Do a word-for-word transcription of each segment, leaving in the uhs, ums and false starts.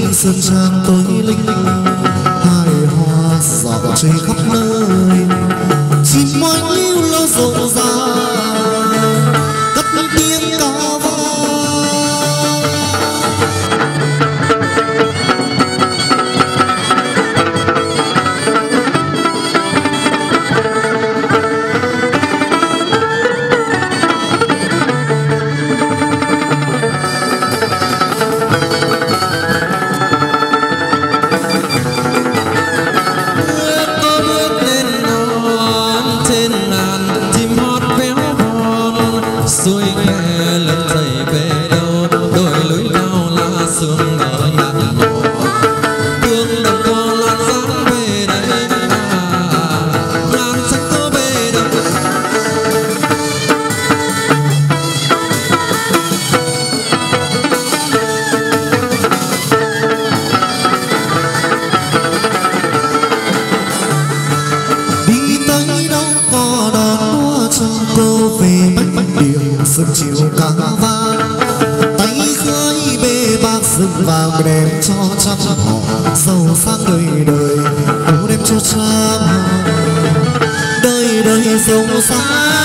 sơn trang tối linh hai hoa dạo chơi khắp nơi chim moi lưu lo rộn ràng cất tiếng ca vang. Chiều cá vàng tay khơi bê bạc rừng vàng đem cho trăm họ giàu sang đời đời bố đem cho trăm họ đời đời giàu sang.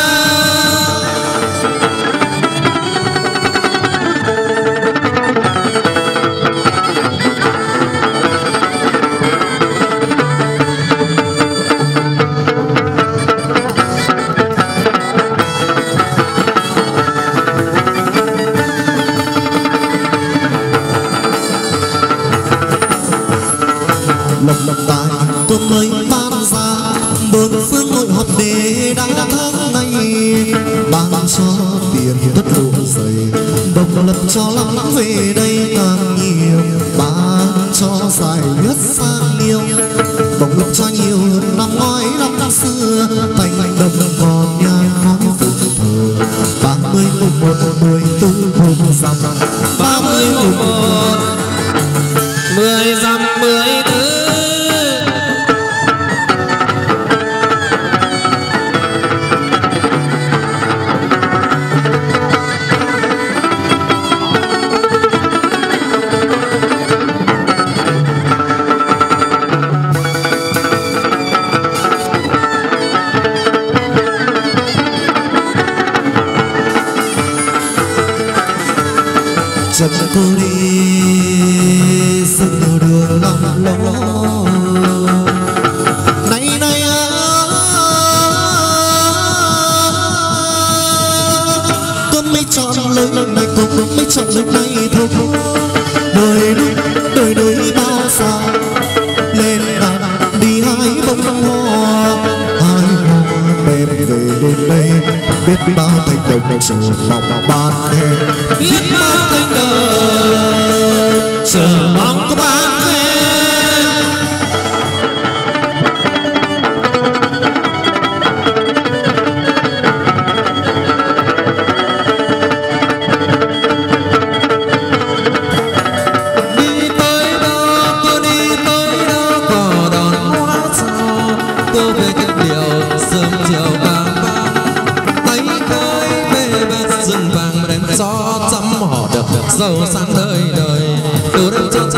Lộc lộc tài tuần mới ban ra bốn phương hội họp để đã tháng ngày ban cho tiền tất lộ dày độc lập cho lắm về đây càng nhiều ban cho dài nhất sang nhiều độc lập cho nhiều hơn năm ngoái năm xưa thành đầm còn nhà khói phục thờ ba mươi mùng một mười tư mùng dằm ba mươi mùng một mười dằm mười tư. Chân cô đi dừng đường lòng lỗ này này à, con mới chọn lời này con mới chọn lời này thôi đời đời đời bao xa lên đàn đi hái bông hoa hái hoa mềm về đến đây biết bao thành đồng chờ mong ban đêm biết bao thành đồng chờ mong có ban đêm. Đi tới đâu cô đi tới đâu có đón hoa sao cô về cái điều sớm chiều vàng vàng tay khơi bê bát rừng vàng đem gió chấm họ đập giàu sang đời đời đồ đem cho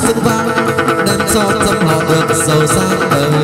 chữ vang đem cho tâm họ được giàu sang đời.